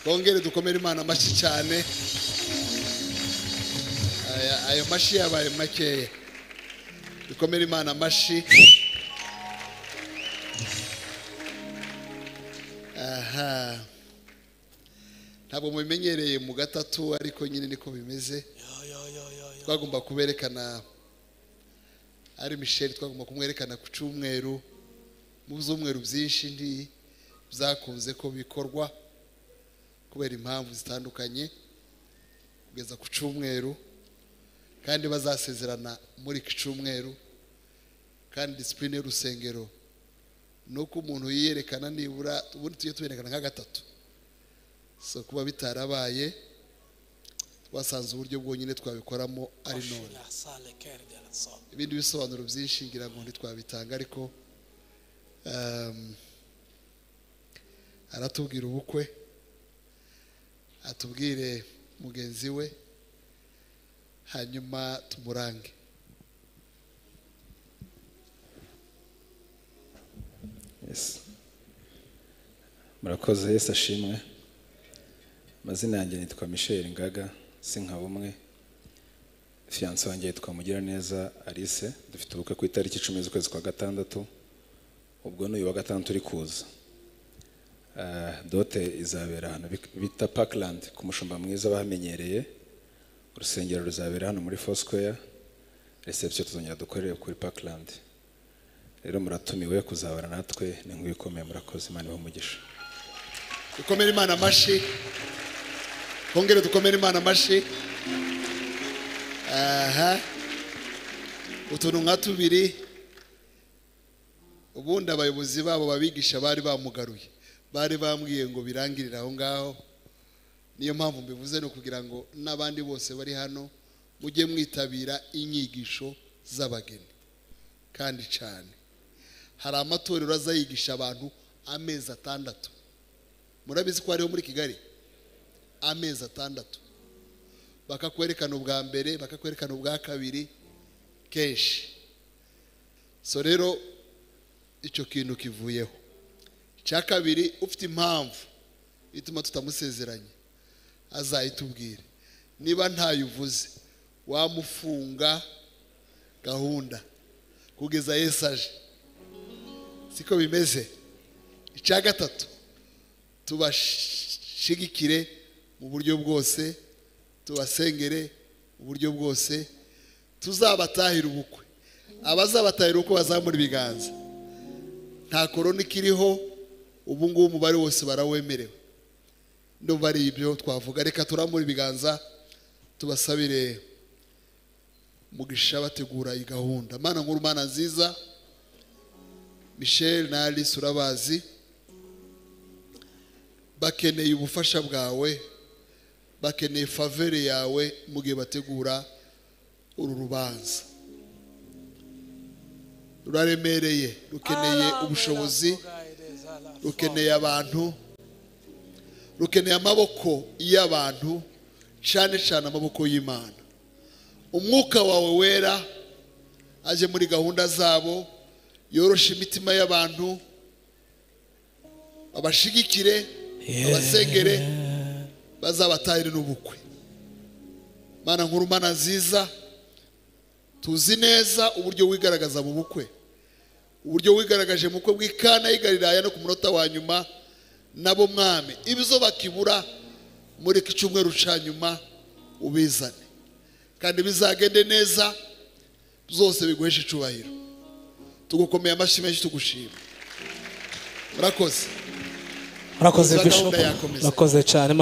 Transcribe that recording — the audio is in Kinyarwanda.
Bongere dukomere Imana amashyi cyane. Ayo mashyi yabaye makeya. Dukomere Imana amashyi. Aha. Ntabwo mubimenyereye mu gatatu ariko nyine niko bimeze. Twagomba kuberekana ari Michel, twagomba kumwerekana ku cyumweru. Mu zumweru byinshi ndi byakunze ko bikorwa kubera impamvu zitandukanye kugeza ku cyumweru, kandi bazasezerana muri iki cyumweru. Kandi discipline y'urusengero nuko umuntu yiyerekana nibura ubundi tuye tuberekana nka gatatu. So kuba bitarabaye twasanze uburyo bwonyine twabikoramo ari none. Ibindi bisobanuro byinshi ngira ngo ntitwabitanga, ariko aratubwira ubukwe, atubwire mugenzi we, hanyuma tumurange. Yes. Murakoze, Yesu ashimwe. Amazina yanjye nitwa Michel Ngaga Sinkabumwe. Fiancé wanjye yitwa Mugiraneza Alice. Dufite ubukwe ku itariki 10 z'ukwezi kwa gatandatu. Ubwo n'uyu wa gatandatu turi kuza. Dote izabera hano bita Parkland ku mushumba mwiza bahamenyereye. Urusengero ruzabera hano muri Foursquare. Reception tuzongera dukorere kuri Parkland. Rero muratumiwe kuzabana natwe, ni nk'ibikomeye. Murakoze, Imana ibamugisha. Dukomere Imana amashyi. Kongere dukomere Imana amashyi. Aha. Utuntu nka tubiri ubundi abayobozi babo babigisha bari bamugaruye, bari bambwiye ngo birangirira aho ngaho. Niyo mpamvu mbivuze no kugira ngo n'abandi bose bari hano mujye mwitabira inyigisho z'abageni. Kandi cyane hari amatorero azayigisha abantu amezi 6. Murabizi ko hariho muri Kigali amezi 6. Bakakwerekana ubwa mbere, bakakwerekana ubwa kabiri kenshi. So rero icyo kintu kivuyeho. Cya kabiri, ufite impamvu ituma tutamusezeranye azayitubwire. Niba ntayuvuze wamufunga gahunda kugeza Yesu aje. Siko bimeze. Icya gatatu, tubashigikire mu buryo bwose, tubasengere mu buryo bwose. Tuzabatahira ubukwe. Abazabatahira uko bazamura ibiganza. Nta korona ikiriho, ubu ngubu umubare wose barawemerewe. Ndumva ari ibyo twavuga. Reka turamure ibiganza tubasabire mugisha bategura iyi gahunda. Mana nkuru, Mana nziza, Michel na Alice urabazi, bakeneye ubufasha bwawe, bakeneye favere yawe mu gihe bategura uru rubanza. Ruraremereye, rukeneye ubushobozi, rukeneye abantu, rukeneye amaboko y'abantu, cyane cyane amaboko y'Imana. Umwuka wawe wera aje muri gahunda zabo, yoroshe imitima y'abantu, abashigikire, abasengere, bazabatahire n'ubukwe. Mana nkuru, Mana nziza, tuzi neza uburyo wigaragaza mu bukwe, uburyo wigaragaje mu bukwe bw'Ikana y'i Galilaya no ku munota wa nyuma. Nabo Mwami, ibizo bakibura muri iki cyumweru cya nyuma ubizane, kandi bizagende neza, byose biguheshe icyubahiro. Tugukomeye amashyi menshi, tugushima. Murakoze. Murakoze Bishop. Murakoze cyane.